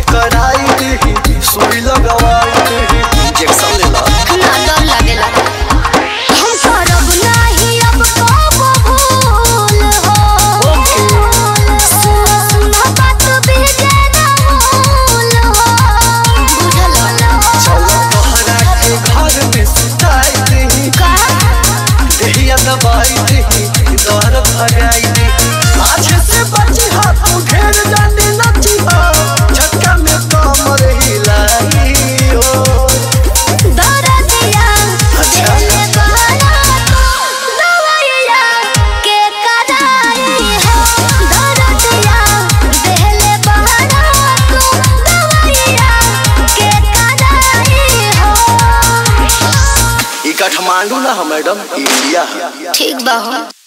कराई दे सुई लगवाई दे इंजेक्शन ले ला ना डर लागेला हम करब नहीं अब कब भूल हो सुनो बात भेजे ना भूल हो बुझल चल तोहरा के घर में सुताई दे का देहिया दबाई दे दर्द भगाई दे आज से बची हाथ ढेर जाने नची झटका में कमर हिलाई हो दरदिया अच्छा। दिल बहला तो दवाइया के कराई हो दरदिया दिल बहला तो दवाइया के कराई हो ई काठमांडू ना मैडम इंडिया है। ठीक बा हो।